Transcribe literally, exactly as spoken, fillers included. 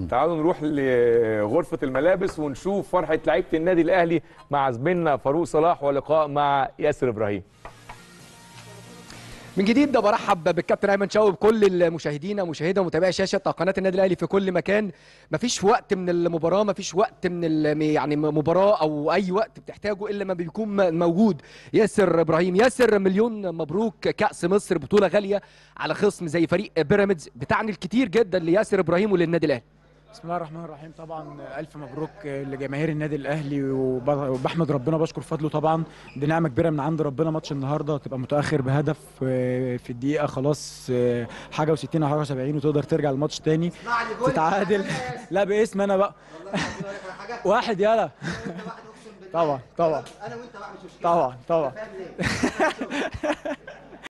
تعالوا نروح لغرفه الملابس ونشوف فرحه لعيبه النادي الاهلي مع زميلنا فاروق صلاح ولقاء مع ياسر ابراهيم. من جديد ده برحب بالكابتن ايمن شوقي بكل المشاهدين مشاهده ومتابعي شاشه قناه النادي الاهلي في كل مكان. مفيش وقت من المباراه، مفيش وقت من يعني مباراه او اي وقت بتحتاجه الا ما بيكون موجود ياسر ابراهيم. ياسر، مليون مبروك، كاس مصر بطوله غاليه على خصم زي فريق بيراميدز بتعني الكتير جدا لياسر ابراهيم وللنادي الاهلي. بسم الله الرحمن الرحيم. طبعا الف مبروك لجماهير النادي الاهلي وبحمد ربنا بشكر فضله. طبعا دي نعمه كبيره من عند ربنا. ماتش النهارده تبقى متاخر بهدف في الدقيقه خلاص حاجه وستين او حاجه وسبعين وتقدر ترجع الماتش تاني تتعادل. لا باسم انا بقى واحد يلا. طبعا طبعا انا وانت بقى مش مشكله. طبعا طبعا